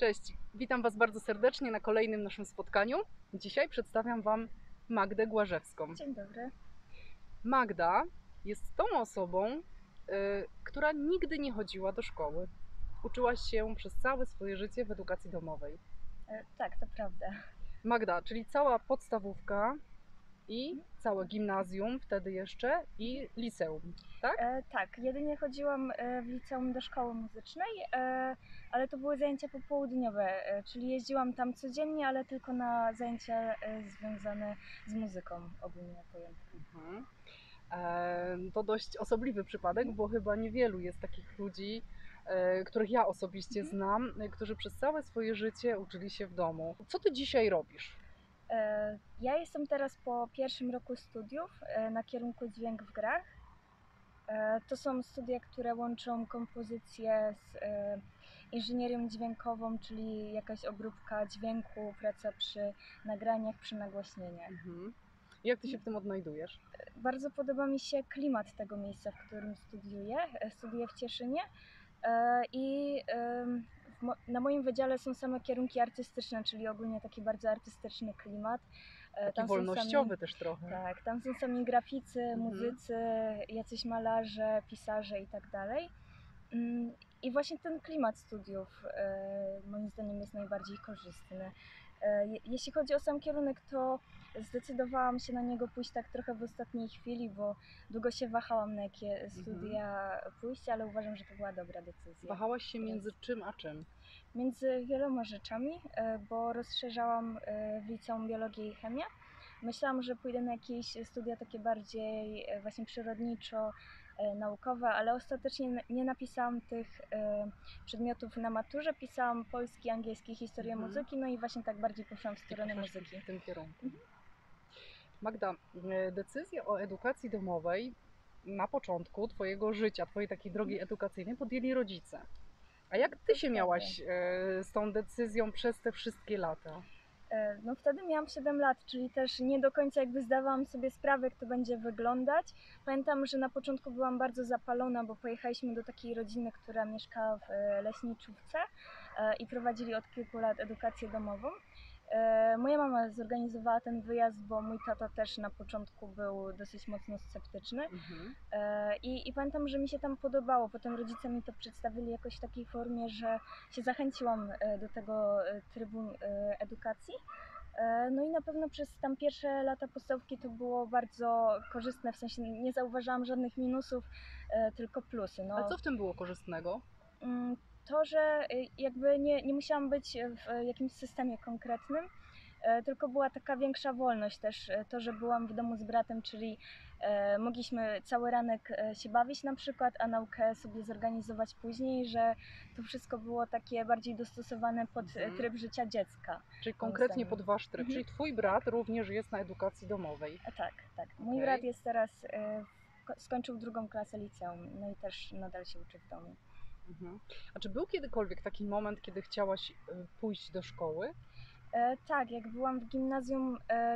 Cześć, witam Was bardzo serdecznie na kolejnym naszym spotkaniu. Dzisiaj przedstawiam Wam Magdę Głażewską. Dzień dobry. Magda jest tą osobą, która nigdy nie chodziła do szkoły. Uczyłaś się przez całe swoje życie w edukacji domowej. Tak, to prawda. Magda, czyli cała podstawówka i całe gimnazjum wtedy jeszcze i liceum, tak? Tak, jedynie chodziłam w liceum do szkoły muzycznej, ale to były zajęcia popołudniowe, czyli jeździłam tam codziennie, ale tylko na zajęcia związane z muzyką ogólnie pojęte. Mhm. To dość osobliwy przypadek, bo chyba niewielu jest takich ludzi, których ja osobiście znam, którzy przez całe swoje życie uczyli się w domu. Co ty dzisiaj robisz? Ja jestem teraz po pierwszym roku studiów na kierunku dźwięk w grach. To są studia, które łączą kompozycję z inżynierią dźwiękową, czyli jakaś obróbka dźwięku, praca przy nagraniach, przy nagłaśnieniach. Jak ty się w tym odnajdujesz? Bardzo podoba mi się klimat tego miejsca, w którym studiuję. Studiuję w Cieszynie i na moim wydziale są same kierunki artystyczne, czyli ogólnie taki bardzo artystyczny klimat. Taki Tam wolnościowy też trochę. Tak, tam są sami graficy, muzycy, jacyś malarze, pisarze i tak dalej. I właśnie ten klimat studiów moim zdaniem jest najbardziej korzystny. Jeśli chodzi o sam kierunek, to zdecydowałam się na niego pójść tak trochę w ostatniej chwili, bo długo się wahałam, na jakie studia pójść, ale uważam, że to była dobra decyzja. Wahałaś się między czym a czym? Między wieloma rzeczami, bo rozszerzałam w liceum biologię i chemię. Myślałam, że pójdę na jakieś studia takie bardziej właśnie przyrodniczo-naukowe, ale ostatecznie nie napisałam tych przedmiotów na maturze. Pisałam polski, angielski, historię muzyki, no i właśnie tak bardziej poszłam w stronę muzyki. W tym kierunku. Magda, decyzję o edukacji domowej na początku Twojego życia, Twojej takiej drogi edukacyjnej podjęli rodzice. A jak Ty się miałaś z tą decyzją przez te wszystkie lata? No wtedy miałam 7 lat, czyli też nie do końca jakby zdawałam sobie sprawę, jak to będzie wyglądać. Pamiętam, że na początku byłam bardzo zapalona, bo pojechaliśmy do takiej rodziny, która mieszkała w leśniczówce i prowadzili od kilku lat edukację domową. Moja mama zorganizowała ten wyjazd, bo mój tato też na początku był dosyć mocno sceptyczny. I pamiętam, że mi się tam podobało. Potem rodzice mi to przedstawili jakoś w takiej formie, że się zachęciłam do tego trybu edukacji. No i na pewno przez tam pierwsze lata podstawówki to było bardzo korzystne, w sensie nie zauważyłam żadnych minusów, tylko plusy. A co w tym było korzystnego? To, że jakby nie musiałam być w jakimś systemie konkretnym, tylko była taka większa wolność też. To, że byłam w domu z bratem, czyli mogliśmy cały ranek się bawić na przykład, a naukę sobie zorganizować później, że to wszystko było takie bardziej dostosowane pod tryb życia dziecka. Czyli konkretnie pod Wasz tryb. Czyli Twój brat również jest na edukacji domowej. Tak. Mój brat jest teraz, skończył 2. klasę liceum, no i też nadal się uczy w domu. A czy był kiedykolwiek taki moment, kiedy chciałaś pójść do szkoły? Tak, jak byłam w gimnazjum,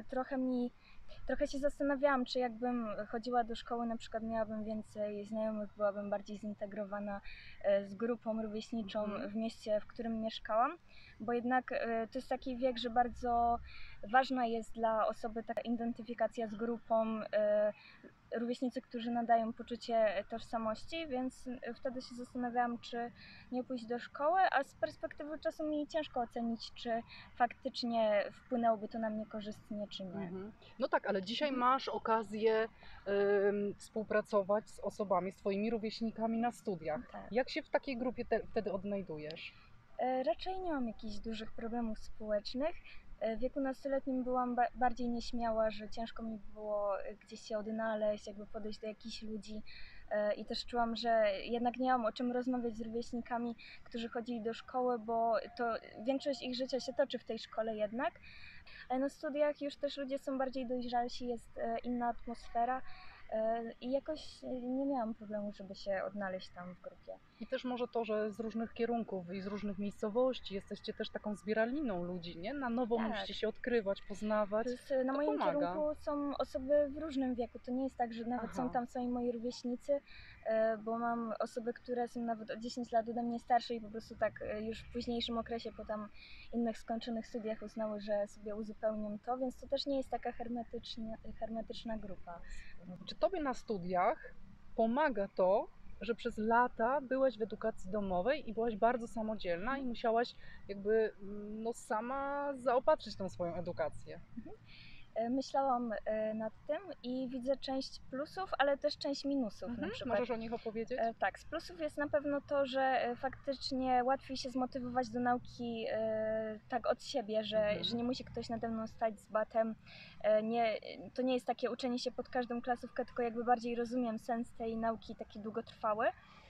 trochę się zastanawiałam, czy jakbym chodziła do szkoły, na przykład miałabym więcej znajomych, byłabym bardziej zintegrowana z grupą rówieśniczą w mieście, w którym mieszkałam, bo jednak to jest taki wiek, że bardzo ważna jest dla osoby taka identyfikacja z grupą, rówieśnicy, którzy nadają poczucie tożsamości, więc wtedy się zastanawiałam, czy nie pójść do szkoły, a z perspektywy czasu mi ciężko ocenić, czy faktycznie wpłynęłoby to na mnie korzystnie, czy nie. No tak, ale dzisiaj masz okazję współpracować z osobami, z Twoimi rówieśnikami na studiach. Tak. Jak się w takiej grupie wtedy odnajdujesz? Raczej nie mam jakichś dużych problemów społecznych. W wieku nastoletnim byłam bardziej nieśmiała, że ciężko mi było gdzieś się odnaleźć, jakby podejść do jakichś ludzi i też czułam, że jednak nie mam o czym rozmawiać z rówieśnikami, którzy chodzili do szkoły, bo to większość ich życia się toczy w tej szkole jednak. Ale na studiach już też ludzie są bardziej dojrzalsi, jest inna atmosfera I jakoś nie miałam problemu, żeby się odnaleźć tam w grupie. I też może to, że z różnych kierunków i z różnych miejscowości jesteście też taką zbieraliną ludzi, nie? Na nowo Tak. musicie się odkrywać, poznawać. Plus na To moim pomaga. kierunku są osoby w różnym wieku. To nie jest tak, że nawet Aha. są tam sami moi rówieśnicy, bo mam osoby, które są nawet o 10 lat ode mnie starsze i po prostu tak już w późniejszym okresie po tam innych skończonych studiach uznały, że sobie uzupełnią to, więc to też nie jest taka hermetyczna grupa. Czy tobie na studiach pomaga to, że przez lata byłaś w edukacji domowej i byłaś bardzo samodzielna i musiałaś jakby no, sama zaopatrzyć tą swoją edukację? Myślałam nad tym i widzę część plusów, ale też część minusów na przykład. Możesz o nich opowiedzieć? Tak, z plusów jest na pewno to, że faktycznie łatwiej się zmotywować do nauki tak od siebie, że nie musi ktoś nade mną stać z batem. To nie jest takie uczenie się pod każdą klasówkę, tylko jakby bardziej rozumiem sens tej nauki taki długotrwały.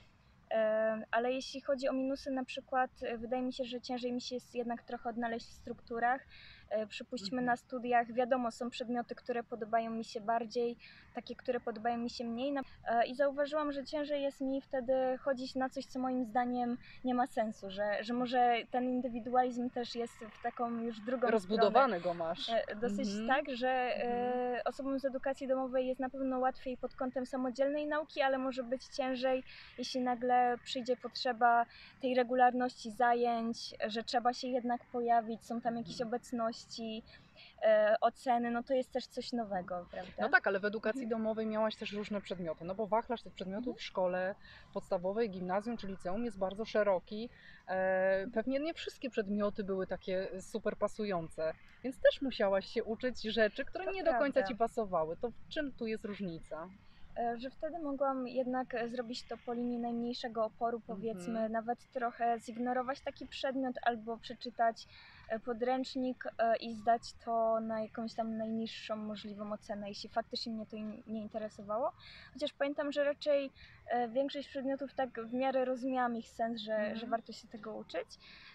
Ale jeśli chodzi o minusy, na przykład wydaje mi się, że ciężej mi się jest jednak trochę odnaleźć w strukturach. Przypuśćmy na studiach, wiadomo, są przedmioty, które podobają mi się bardziej, takie, które podobają mi się mniej. I zauważyłam, że ciężej jest mi wtedy chodzić na coś, co moim zdaniem nie ma sensu, że może ten indywidualizm też jest w taką już drugą Rozbudowany go masz. stronę. Dosyć tak, że osobom z edukacji domowej jest na pewno łatwiej pod kątem samodzielnej nauki, ale może być ciężej, jeśli nagle przyjdzie potrzeba tej regularności zajęć, że trzeba się jednak pojawić, są tam jakieś obecności, oceny, no to jest też coś nowego, prawda? No tak, ale w edukacji domowej miałaś też różne przedmioty, no bo wachlarz tych przedmiotów w szkole podstawowej, gimnazjum czy liceum jest bardzo szeroki. Pewnie nie wszystkie przedmioty były takie super pasujące, więc też musiałaś się uczyć rzeczy, które To nie do końca prawda. ci pasowały. To w czym tu jest różnica? Że wtedy mogłam jednak zrobić to po linii najmniejszego oporu, powiedzmy, nawet trochę zignorować taki przedmiot albo przeczytać podręcznik i zdać to na jakąś tam najniższą możliwą ocenę, jeśli faktycznie mnie to nie interesowało. Chociaż pamiętam, że raczej większość przedmiotów tak w miarę rozumiałam ich sens, że warto się tego uczyć.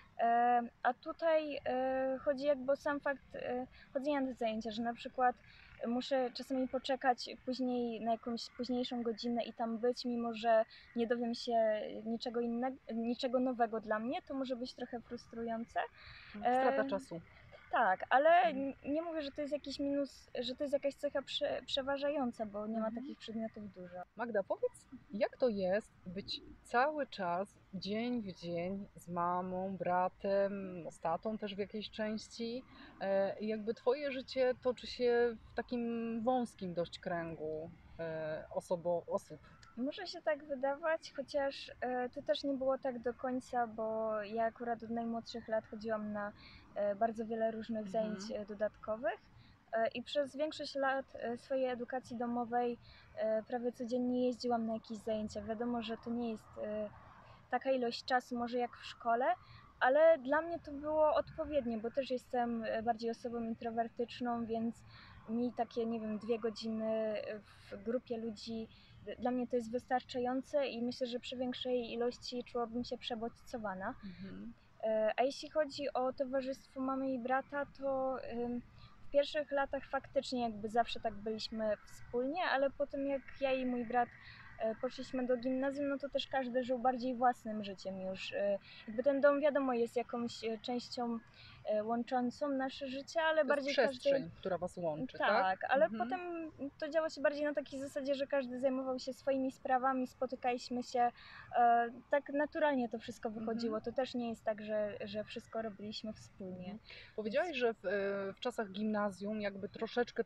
A tutaj chodzi jakby o sam fakt chodzenia na te zajęcia, że na przykład muszę czasami poczekać później na jakąś późniejszą godzinę i tam być, mimo że nie dowiem się niczego nowego dla mnie, to może być trochę frustrujące. Strata czasu. Tak, ale nie mówię, że to jest jakiś minus, że to jest jakaś cecha przeważająca, bo nie ma takich przedmiotów dużo. Magda, powiedz, jak to jest być cały czas, dzień w dzień z mamą, bratem, z tatą też w jakiejś części i jakby twoje życie toczy się w takim wąskim dość kręgu osób. Może się tak wydawać, chociaż to też nie było tak do końca, bo ja akurat od najmłodszych lat chodziłam na bardzo wiele różnych zajęć dodatkowych i przez większość lat swojej edukacji domowej prawie codziennie jeździłam na jakieś zajęcia. Wiadomo, że to nie jest taka ilość czasu może jak w szkole, ale dla mnie to było odpowiednie, bo też jestem bardziej osobą introwertyczną, więc mi takie, nie wiem, 2 godziny w grupie ludzi, dla mnie to jest wystarczające i myślę, że przy większej ilości czułabym się przebodźcowana. A jeśli chodzi o towarzystwo mamy i brata, to w pierwszych latach faktycznie jakby zawsze tak byliśmy wspólnie, ale potem jak ja i mój brat poszliśmy do gimnazjum, no to też każdy żył bardziej własnym życiem już. Jakby ten dom, wiadomo, jest jakąś częścią łączącą nasze życie, ale To bardziej jest przestrzeń, która was łączy, tak? Tak, ale potem to działo się bardziej na takiej zasadzie, że każdy zajmował się swoimi sprawami, spotykaliśmy się, tak naturalnie to wszystko wychodziło. To też nie jest tak, że wszystko robiliśmy wspólnie. Powiedziałaś, że w czasach gimnazjum jakby troszeczkę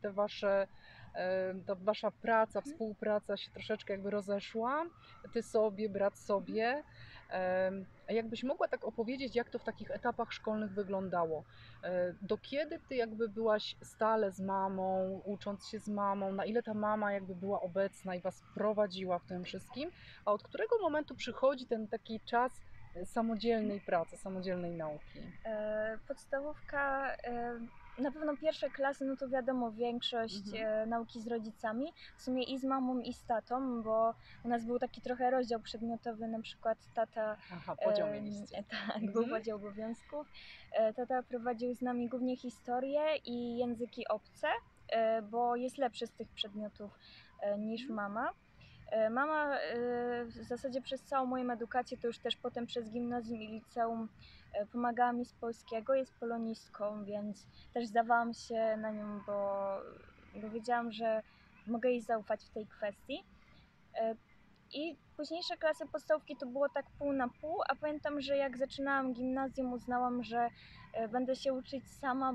ta wasza praca, współpraca się troszeczkę jakby rozeszła, ty sobie, brat sobie. A jakbyś mogła tak opowiedzieć, jak to w takich etapach szkolnych wyglądało? Do kiedy ty jakby byłaś stale z mamą, ucząc się z mamą, na ile ta mama jakby była obecna i was prowadziła w tym wszystkim, a od którego momentu przychodzi ten taki czas samodzielnej pracy, samodzielnej nauki? Podstawówka, na pewno pierwsze klasy, no to wiadomo, większość nauki z rodzicami, w sumie i z mamą i z tatą, bo u nas był taki trochę rozdział przedmiotowy, na przykład tata, Podział mieliście. tak, był podział obowiązków, tata prowadził z nami głównie historię i języki obce, bo jest lepszy z tych przedmiotów. niż mama. Mama w zasadzie przez całą moją edukację, to już też potem przez gimnazjum i liceum pomagała mi z polskiego, jest polonistką, więc też zdawałam się na nią, bo wiedziałam, że mogę jej zaufać w tej kwestii. I późniejsze klasy podstawówki to było tak pół na pół, a pamiętam, że jak zaczynałam gimnazjum, uznałam, że będę się uczyć sama,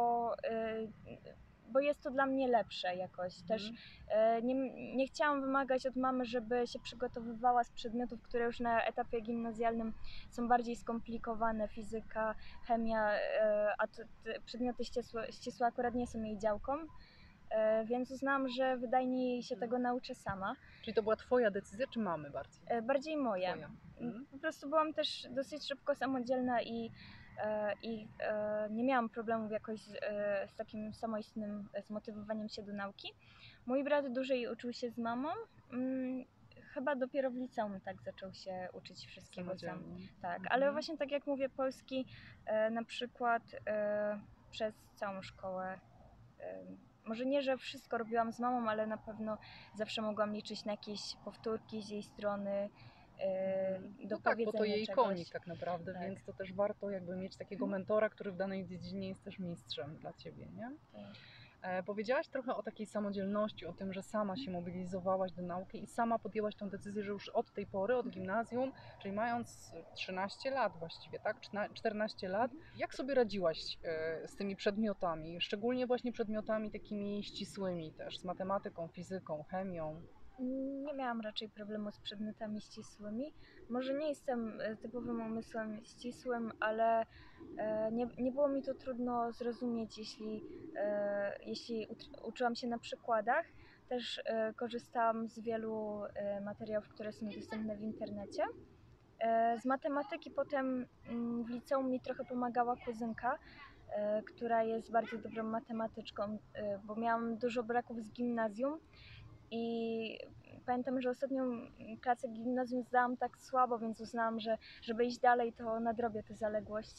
bo jest to dla mnie lepsze jakoś. Też nie chciałam wymagać od mamy, żeby się przygotowywała z przedmiotów, które już na etapie gimnazjalnym są bardziej skomplikowane, fizyka, chemia, a te przedmioty ścisłe akurat nie są jej działką. Więc uznałam, że wydajniej się tego nauczę sama. Czyli to była twoja decyzja, czy mamy bardziej? Bardziej moja. Twoja. Po prostu byłam też dosyć szybko samodzielna i nie miałam problemów jakoś z takim samoistnym zmotywowaniem się do nauki. Mój brat dłużej uczył się z mamą. Chyba dopiero w liceum tak zaczął się uczyć wszystkiego sam. Tak, ale właśnie tak jak mówię, polski na przykład przez całą szkołę. Może nie, że wszystko robiłam z mamą, ale na pewno zawsze mogłam liczyć na jakieś powtórki z jej strony, do No tak, bo to jej czegoś. konik tak naprawdę, Tak. więc to też warto jakby mieć takiego mentora, który w danej dziedzinie jest też mistrzem dla ciebie, nie? Tak. Powiedziałaś trochę o takiej samodzielności, o tym, że sama się mobilizowałaś do nauki i sama podjęłaś tę decyzję, że już od tej pory, od gimnazjum, czyli mając 13 lat właściwie, tak? 14 lat, jak sobie radziłaś z tymi przedmiotami, szczególnie właśnie przedmiotami takimi ścisłymi też, z matematyką, fizyką, chemią? Nie miałam raczej problemu z przedmiotami ścisłymi. Może nie jestem typowym umysłem ścisłym, ale nie było mi to trudno zrozumieć, jeśli uczyłam się na przykładach. Też korzystałam z wielu materiałów, które są dostępne w internecie. Z matematyki potem w liceum mi trochę pomagała kuzynka, która jest bardzo dobrą matematyczką, bo miałam dużo braków z gimnazjum i pamiętam, że ostatnią klasę gimnazjum zdałam tak słabo, więc uznałam, że żeby iść dalej, to nadrobię te zaległości.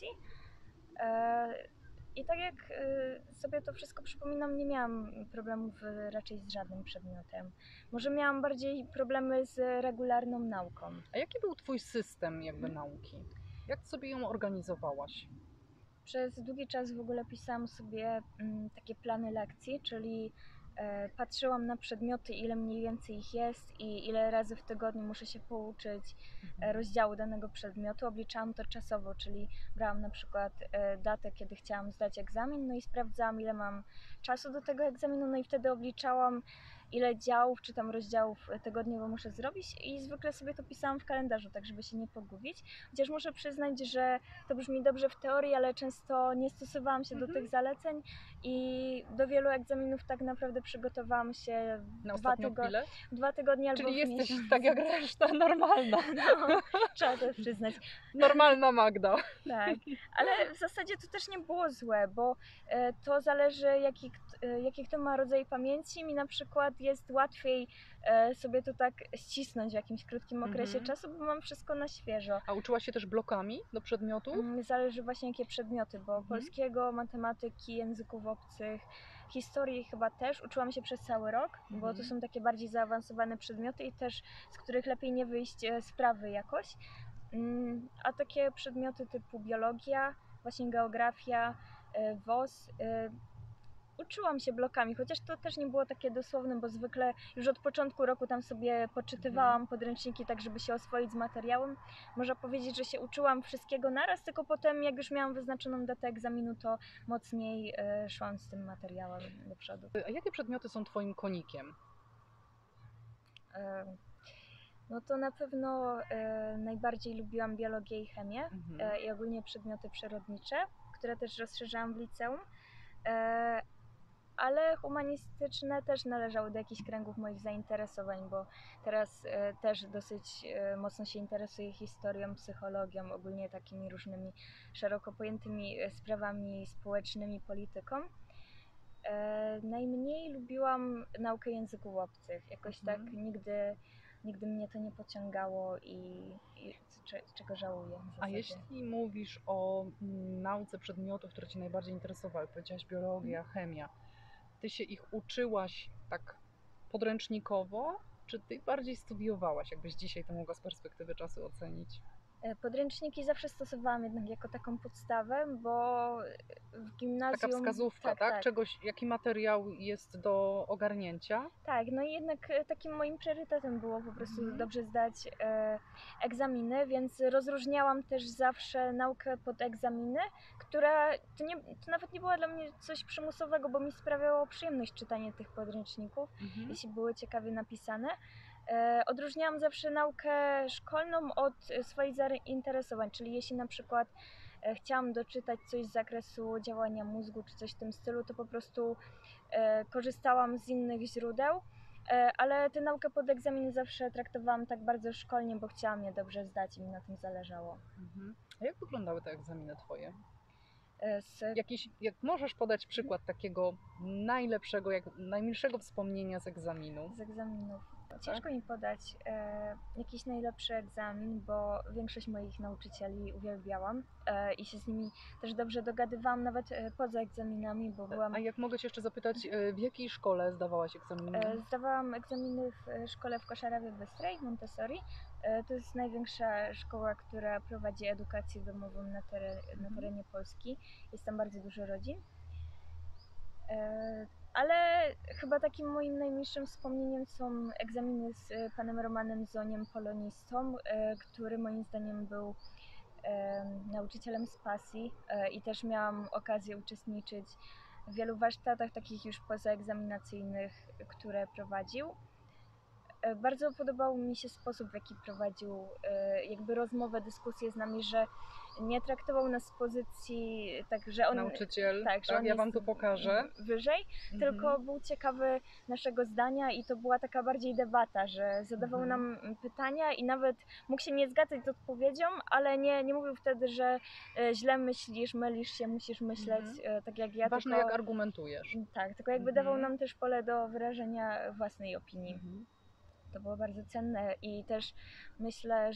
I tak jak sobie to wszystko przypominam, nie miałam problemów raczej z żadnym przedmiotem. Może miałam bardziej problemy z regularną nauką. A jaki był twój system jakby nauki? Jak sobie ją organizowałaś? Przez długi czas w ogóle pisałam sobie takie plany lekcji, czyli patrzyłam na przedmioty, ile mniej więcej ich jest i ile razy w tygodniu muszę się pouczyć rozdziału danego przedmiotu. Obliczałam to czasowo, czyli brałam na przykład datę, kiedy chciałam zdać egzamin, no i sprawdzałam, ile mam czasu do tego egzaminu, no i wtedy obliczałam, ile działów czy tam rozdziałów tygodniowo muszę zrobić i zwykle sobie to pisałam w kalendarzu, tak żeby się nie pogubić. Chociaż muszę przyznać, że to brzmi dobrze w teorii, ale często nie stosowałam się do tych zaleceń i do wielu egzaminów tak naprawdę przygotowałam się Na ostatnią chwilę? 2 tygodnie albo Czyli w jesteś miesiąc. tak jak reszta, normalna. No, trzeba to przyznać. Normalna Magda. Tak, ale w zasadzie to też nie było złe, bo to zależy jaki kto ma rodzaj pamięci. Mi na przykład jest łatwiej sobie to tak ścisnąć w jakimś krótkim okresie czasu, bo mam wszystko na świeżo. A uczyłaś się też blokami do przedmiotów? Zależy właśnie jakie przedmioty, bo polskiego, matematyki, języków obcych, historii chyba też uczyłam się przez cały rok, bo to są takie bardziej zaawansowane przedmioty i też z których lepiej nie wyjść z prawy jakoś. A takie przedmioty typu biologia, właśnie geografia, WOS, uczyłam się blokami, chociaż to też nie było takie dosłowne, bo zwykle już od początku roku tam sobie poczytywałam podręczniki, tak żeby się oswoić z materiałem. Można powiedzieć, że się uczyłam wszystkiego naraz, tylko potem jak już miałam wyznaczoną datę egzaminu, to mocniej szłam z tym materiałem do przodu. A jakie przedmioty są twoim konikiem? No to na pewno najbardziej lubiłam biologię i chemię i ogólnie przedmioty przyrodnicze, które też rozszerzałam w liceum. Ale humanistyczne też należały do jakichś kręgów moich zainteresowań, bo teraz też dosyć mocno się interesuję historią, psychologią, ogólnie takimi różnymi szeroko pojętymi sprawami społecznymi, polityką. Najmniej lubiłam naukę języków obcych. Jakoś tak nigdy mnie to nie pociągało i czego żałuję w zasadzie. A jeśli mówisz o nauce przedmiotów, które Cię najbardziej interesowały, powiedziałaś biologia, chemia, Ty się ich uczyłaś tak podręcznikowo, czy ty bardziej studiowałaś, jakbyś dzisiaj to mogła z perspektywy czasu ocenić? Podręczniki zawsze stosowałam jednak jako taką podstawę, bo w Taka gimnazjum... wskazówka, Tak, tak? tak. Czegoś, jaki materiał jest do ogarnięcia? Tak, no i jednak takim moim priorytetem było po prostu Mhm. dobrze zdać egzaminy, więc rozróżniałam też zawsze naukę pod egzaminy, która to nawet nie było dla mnie coś przymusowego, bo mi sprawiało przyjemność czytanie tych podręczników, Mhm. jeśli były ciekawie napisane. Odróżniałam zawsze naukę szkolną od swoich zainteresowań, czyli jeśli na przykład chciałam doczytać coś z zakresu działania mózgu czy coś w tym stylu, to po prostu korzystałam z innych źródeł, ale tę naukę pod egzaminy zawsze traktowałam tak bardzo szkolnie, bo chciałam je dobrze zdać i mi na tym zależało. Mhm. A jak wyglądały te egzaminy twoje? Z, Jak możesz podać przykład takiego najlepszego, najmilszego wspomnienia z egzaminu? z egzaminów. Tak? Ciężko mi podać jakiś najlepszy egzamin, bo większość moich nauczycieli uwielbiałam i się z nimi też dobrze dogadywałam, nawet poza egzaminami, bo byłam... A jak mogę cię jeszcze zapytać, w jakiej szkole zdawałaś egzaminy? Zdawałam egzaminy w szkole w Koszarawie Bystrej, Montessori. To jest największa szkoła, która prowadzi edukację domową na terenie Polski. Jest tam bardzo dużo rodzin. Ale chyba takim moim najmilszym wspomnieniem są egzaminy z panem Romanem Zoniem, polonistą, który moim zdaniem był nauczycielem z pasji i też miałam okazję uczestniczyć w wielu warsztatach takich już pozaegzaminacyjnych, które prowadził. Bardzo podobał mi się sposób, w jaki prowadził jakby rozmowę, dyskusję z nami, że nie traktował nas z pozycji tak, że on... Nauczyciel, tak, że tak, on ja jest wam tu pokażę. wyżej, tylko był ciekawy naszego zdania i to była taka bardziej debata, że zadawał nam pytania i nawet mógł się nie zgadzać z odpowiedzią, ale nie mówił wtedy, że źle myślisz, mylisz się, musisz myśleć tak jak ja, Ważne, tylko... jak argumentujesz. Tak, tylko jakby dawał nam też pole do wyrażenia własnej opinii. To było bardzo cenne i też myślę,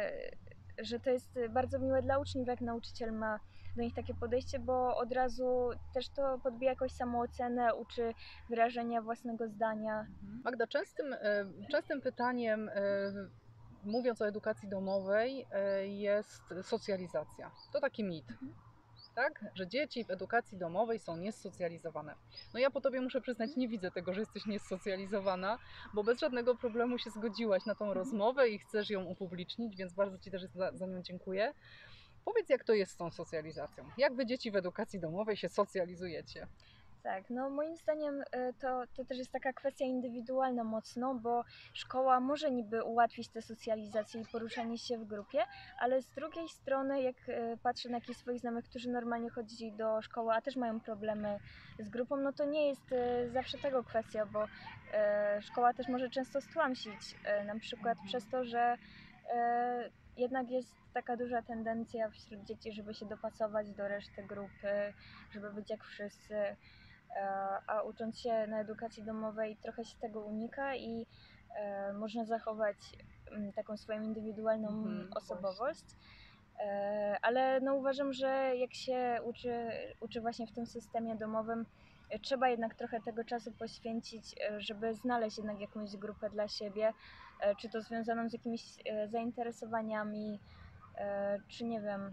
że to jest bardzo miłe dla uczniów, jak nauczyciel ma do nich takie podejście, bo od razu też to podbija jakąś samoocenę, uczy wyrażenia własnego zdania. Magda, częstym pytaniem, mówiąc o edukacji domowej, jest socjalizacja. To taki mit. Tak? Że dzieci w edukacji domowej są niesocjalizowane. No ja po tobie muszę przyznać, nie widzę tego, że jesteś niesocjalizowana, bo bez żadnego problemu się zgodziłaś na tą rozmowę i chcesz ją upublicznić, więc bardzo ci też za nią dziękuję. Powiedz, jak to jest z tą socjalizacją? Jak wy dzieci w edukacji domowej się socjalizujecie? Tak, no moim zdaniem to też jest taka kwestia indywidualna mocno, bo szkoła może niby ułatwić tę socjalizację i poruszanie się w grupie, ale z drugiej strony jak patrzę na jakichś swoich znajomych, którzy normalnie chodzili do szkoły, a też mają problemy z grupą, no to nie jest zawsze tego kwestia, bo szkoła też może często stłamsić, na przykład przez to, że jednak jest taka duża tendencja wśród dzieci, żeby się dopasować do reszty grupy, żeby być jak wszyscy, a ucząc się na edukacji domowej trochę się tego unika i można zachować taką swoją indywidualną osobowość. Ale no uważam, że jak się uczy właśnie w tym systemie domowym, trzeba jednak trochę tego czasu poświęcić, żeby znaleźć jednak jakąś grupę dla siebie, czy to związaną z jakimiś zainteresowaniami, czy nie wiem,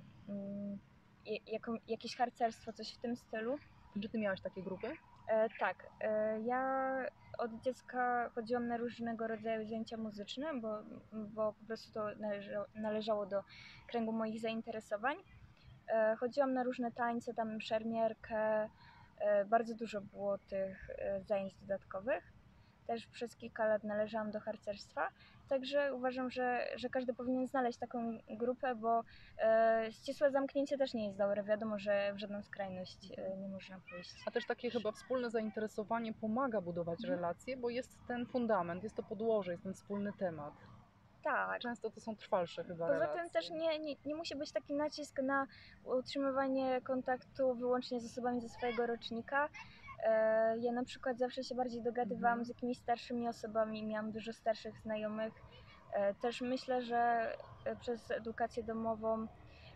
jakieś harcerstwo, coś w tym stylu. Czy ty miałaś takie grupy? Tak, ja od dziecka chodziłam na różnego rodzaju zajęcia muzyczne, bo po prostu to należało do kręgu moich zainteresowań. Chodziłam na różne tańce, tam szermierkę, bardzo dużo było tych zajęć dodatkowych. Też przez kilka lat należałam do harcerstwa, także uważam, że każdy powinien znaleźć taką grupę, bo ścisłe zamknięcie też nie jest dobre. Wiadomo, że w żadną skrajność nie można pójść. A też takie chyba wspólne zainteresowanie pomaga budować relacje, bo jest ten fundament, jest to podłoże, jest ten wspólny temat. Tak. Często to są trwalsze chyba Poza relacje. tym też nie musi być taki nacisk na utrzymywanie kontaktu wyłącznie z osobami ze swojego rocznika. Ja na przykład zawsze się bardziej dogadywałam z jakimiś starszymi osobami, miałam dużo starszych znajomych. Też myślę, że przez edukację domową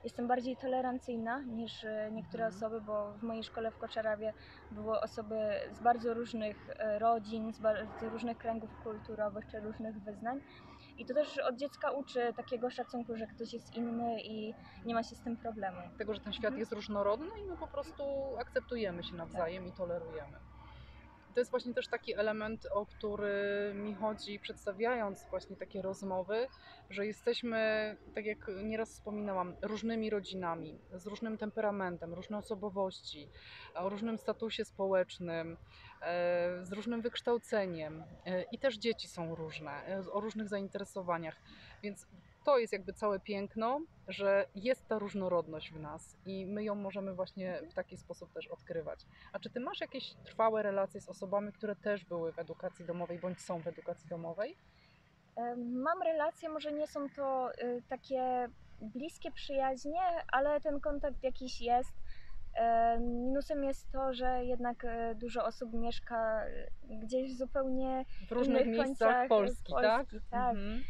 jestem bardziej tolerancyjna niż niektóre osoby, bo w mojej szkole w Koczarawie były osoby z bardzo różnych rodzin, z bardzo różnych kręgów kulturowych czy różnych wyznań. I to też od dziecka uczy takiego szacunku, że ktoś jest inny i nie ma się z tym problemu. Tego, że ten świat jest różnorodny i my po prostu akceptujemy się nawzajem i tolerujemy. To jest właśnie też taki element, o który mi chodzi, przedstawiając właśnie takie rozmowy, że jesteśmy, tak jak nieraz wspominałam, różnymi rodzinami, z różnym temperamentem, różne osobowości, o różnym statusie społecznym, z różnym wykształceniem i też dzieci są różne, o różnych zainteresowaniach, więc to jest jakby całe piękno, że jest ta różnorodność w nas i my ją możemy właśnie w taki sposób też odkrywać. A czy ty masz jakieś trwałe relacje z osobami, które też były w edukacji domowej bądź są w edukacji domowej? Mam relacje, może nie są to takie bliskie przyjaźnie, ale ten kontakt jakiś jest. Minusem jest to, że jednak dużo osób mieszka gdzieś w zupełnie W różnych innych miejscach końcach Polski, tak? tak. Mhm.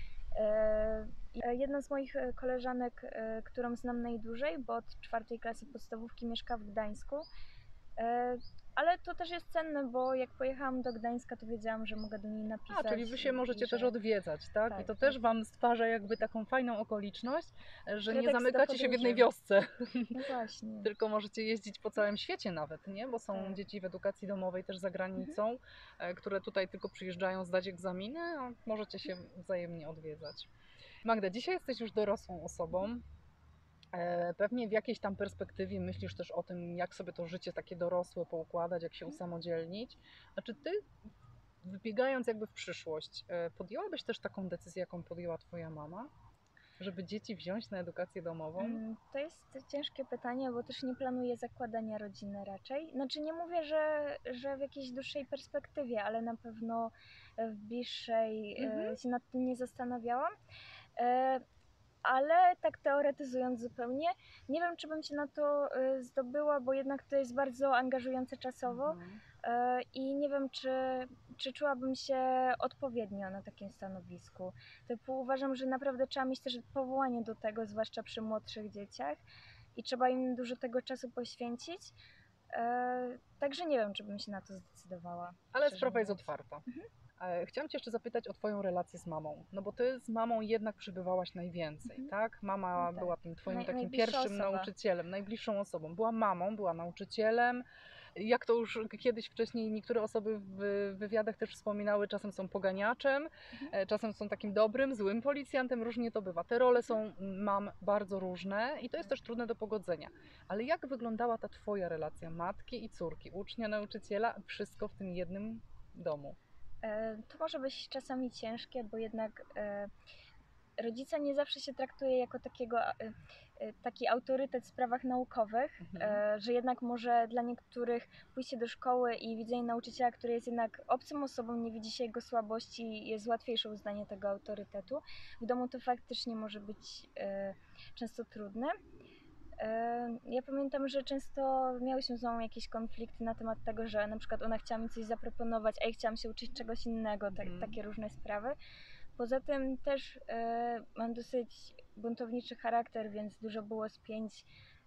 Jedna z moich koleżanek, którą znam najdłużej, bo od 4. klasy podstawówki mieszka w Gdańsku. Ale to też jest cenne, bo jak pojechałam do Gdańska, to wiedziałam, że mogę do niej napisać. A, czyli wy się możecie i też że odwiedzać, tak? tak, I to tak. też wam stwarza jakby taką fajną okoliczność, że nie Pretekst do zamykacie się w jednej podróży. wiosce, No właśnie. tylko możecie jeździć po całym świecie nawet, nie? Bo są Tak. dzieci w edukacji domowej też za granicą, które tutaj tylko przyjeżdżają zdać egzaminy, a możecie się wzajemnie odwiedzać. Magda, dzisiaj jesteś już dorosłą osobą. Pewnie w jakiejś tam perspektywie myślisz też o tym, jak sobie to życie takie dorosłe poukładać, jak się usamodzielnić. A czy ty, wybiegając jakby w przyszłość, podjęłabyś też taką decyzję, jaką podjęła twoja mama? Żeby dzieci wziąć na edukację domową? To jest ciężkie pytanie, bo też nie planuję zakładania rodziny raczej. Znaczy nie mówię, że w jakiejś dłuższej perspektywie, ale na pewno w bliższej się nad tym nie zastanawiałam. Ale tak teoretyzując zupełnie, nie wiem, czy bym się na to zdobyła, bo jednak to jest bardzo angażujące czasowo i nie wiem, czy czułabym się odpowiednio na takim stanowisku. Typu uważam, że naprawdę trzeba mieć też powołanie do tego, zwłaszcza przy młodszych dzieciach i trzeba im dużo tego czasu poświęcić. Także nie wiem, czy bym się na to zdecydowała. Ale szczerze sprawa jest mówiąc. otwarta. Chciałam cię jeszcze zapytać o twoją relację z mamą, no bo ty z mamą jednak przebywałaś najwięcej, tak? Mama No tak. była tym twoim takim Najbliższa pierwszym osoba. nauczycielem, najbliższą osobą. Była mamą, była nauczycielem. Jak to już kiedyś wcześniej niektóre osoby w wywiadach też wspominały, czasem są poganiaczem, czasem są takim dobrym, złym policjantem, różnie to bywa. Te role są mam bardzo różne i to jest też trudne do pogodzenia. Ale jak wyglądała ta twoja relacja matki i córki, ucznia, nauczyciela, wszystko w tym jednym domu? To może być czasami ciężkie, bo jednak rodzica nie zawsze się traktuje jako taki autorytet w sprawach naukowych, że jednak może dla niektórych pójście do szkoły i widzenie nauczyciela, który jest jednak obcym osobą, nie widzi się jego słabości, jest łatwiejsze uznanie tego autorytetu. W domu to faktycznie może być często trudne. Ja pamiętam, że często miałyśmy z mamą jakieś konflikty na temat tego, że na przykład ona chciała mi coś zaproponować, a ja chciałam się uczyć czegoś innego, takie różne sprawy. Poza tym też mam dosyć buntowniczy charakter, więc dużo było spięć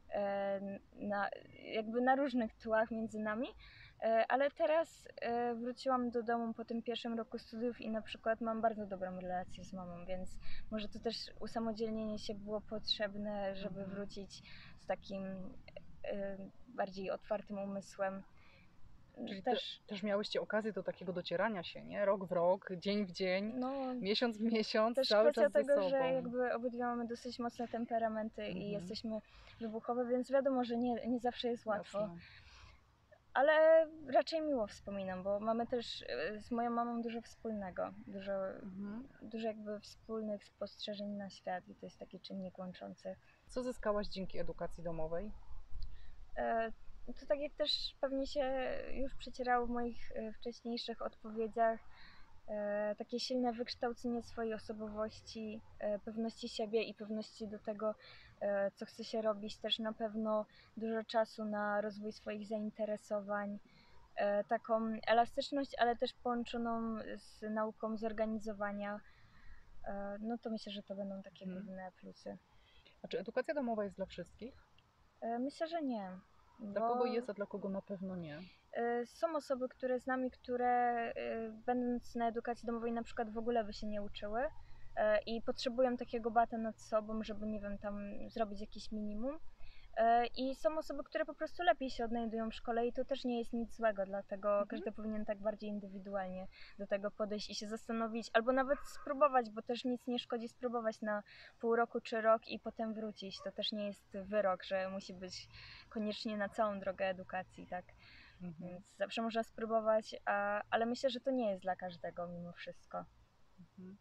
jakby na różnych tłach między nami. Ale teraz wróciłam do domu po tym pierwszym roku studiów i na przykład mam bardzo dobrą relację z mamą, więc może to też usamodzielnienie się było potrzebne, żeby wrócić z takim bardziej otwartym umysłem. Czyli też miałyście okazję do takiego docierania się, nie? Rok w rok, dzień w dzień, no, miesiąc w miesiąc, też cały kwestia czas ze tego, sobą. że jakby obydwie mamy dosyć mocne temperamenty i jesteśmy wybuchowe, więc wiadomo, że nie zawsze jest łatwo. Jasne. Ale raczej miło wspominam, bo mamy też z moją mamą dużo wspólnego, dużo jakby wspólnych spostrzeżeń na świat i to jest taki czynnik łączący. Co zyskałaś dzięki edukacji domowej? To tak jak też pewnie się już przecierało w moich wcześniejszych odpowiedziach, takie silne wykształcenie swojej osobowości, pewności siebie i pewności do tego, co chce się robić, też na pewno dużo czasu na rozwój swoich zainteresowań, taką elastyczność, ale też połączoną z nauką zorganizowania. No to myślę, że to będą takie główne plusy. A czy edukacja domowa jest dla wszystkich? Myślę, że nie. Dla Bo kogo jest, a dla kogo na pewno nie? są osoby, które z nami, które będąc na edukacji domowej na przykład w ogóle by się nie uczyły i potrzebują takiego bata nad sobą, żeby nie wiem, tam zrobić jakieś minimum. I są osoby, które po prostu lepiej się odnajdują w szkole i to też nie jest nic złego, dlatego każdy powinien tak bardziej indywidualnie do tego podejść i się zastanowić, albo nawet spróbować, bo też nic nie szkodzi spróbować na pół roku czy rok i potem wrócić. To też nie jest wyrok, że musi być koniecznie na całą drogę edukacji, tak? Mhm. Więc zawsze można spróbować, ale myślę, że to nie jest dla każdego mimo wszystko. Mhm.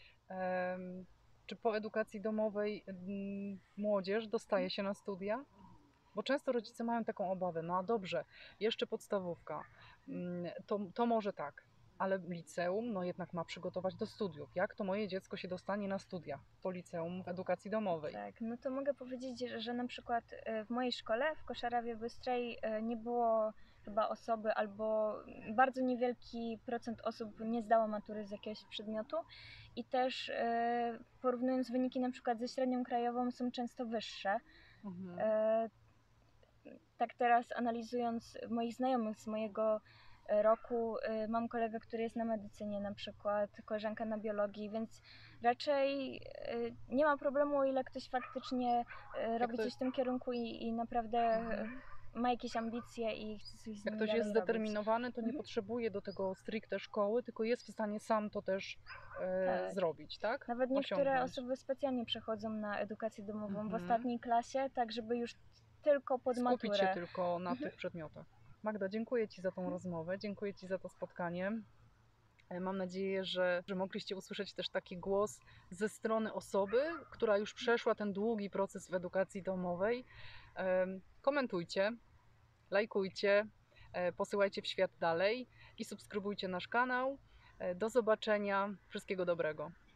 Czy po edukacji domowej młodzież dostaje się na studia? Bo często rodzice mają taką obawę, no a dobrze, jeszcze podstawówka, to może tak, ale liceum no jednak ma przygotować do studiów. Jak to moje dziecko się dostanie na studia po liceum w edukacji domowej? Tak, no to mogę powiedzieć, że na przykład w mojej szkole w Koszarawie Bystrej nie było chyba osoby albo bardzo niewielki procent osób nie zdało matury z jakiegoś przedmiotu i też porównując wyniki na przykład ze średnią krajową są często wyższe. Mhm. E, Tak teraz analizując moich znajomych z mojego roku, mam kolegę, który jest na medycynie na przykład, koleżankę na biologii, więc raczej nie ma problemu, o ile ktoś faktycznie robi to- coś w tym kierunku i naprawdę ma jakieś ambicje i chce coś z Jak nimi ktoś jest dalej robić. zdeterminowany, to nie Mhm. potrzebuje do tego stricte szkoły, tylko jest w stanie sam to też Tak. zrobić, tak? Nawet niektóre Osiągnąć. osoby specjalnie przechodzą na edukację domową w Mhm. ostatniej klasie, tak żeby już tylko pod Skupić się maturę. tylko na tych przedmiotach. Magda, dziękuję Ci za tą rozmowę, dziękuję Ci za to spotkanie. Mam nadzieję, że mogliście usłyszeć też taki głos ze strony osoby, która już przeszła ten długi proces w edukacji domowej. Komentujcie, lajkujcie, posyłajcie w świat dalej i subskrybujcie nasz kanał. Do zobaczenia. Wszystkiego dobrego.